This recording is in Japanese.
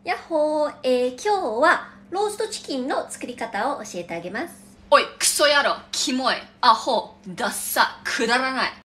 やっほー、今日はローストチキンの作り方を教えてあげます。 おい、クソ野郎、キモい、アホ、ダッサ、くだらない。